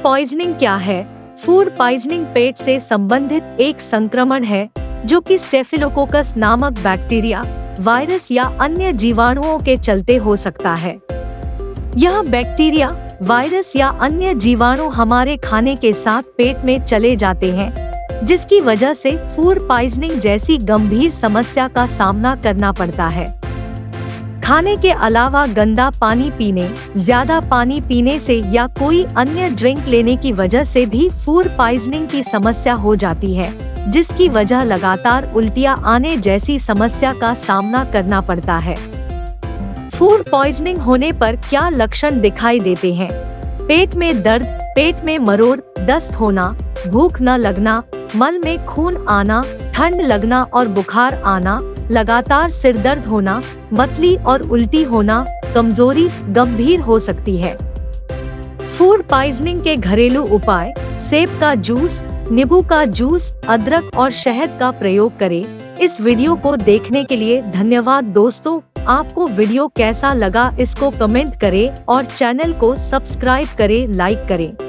Poisoning क्या है? Food poisoning पेट से संबंधित एक संक्रमण है जो कि स्टेफिलोकोकस नामक बैक्टीरिया, वायरस या अन्य जीवाणुओं के चलते हो सकता है। यह बैक्टीरिया, वायरस या अन्य जीवाणु हमारे खाने के साथ पेट में चले जाते हैं, जिसकी वजह से फूड पॉइजनिंग जैसी गंभीर समस्या का सामना करना पड़ता है। खाने के अलावा गंदा पानी पीने, ज्यादा पानी पीने से या कोई अन्य ड्रिंक लेने की वजह से भी फूड पॉइजनिंग की समस्या हो जाती है, जिसकी वजह लगातार उल्टियां आने जैसी समस्या का सामना करना पड़ता है। फूड पॉइजनिंग होने पर क्या लक्षण दिखाई देते हैं? पेट में दर्द, पेट में मरोड़, दस्त होना, भूख न लगना, मल में खून आना, ठंड लगना और बुखार आना, लगातार सिर दर्द होना, मतली और उल्टी होना, कमजोरी गंभीर हो सकती है। फूड पॉइजनिंग के घरेलू उपाय: सेब का जूस, नींबू का जूस, अदरक और शहद का प्रयोग करें। इस वीडियो को देखने के लिए धन्यवाद दोस्तों। आपको वीडियो कैसा लगा इसको कमेंट करें और चैनल को सब्सक्राइब करें, लाइक करें।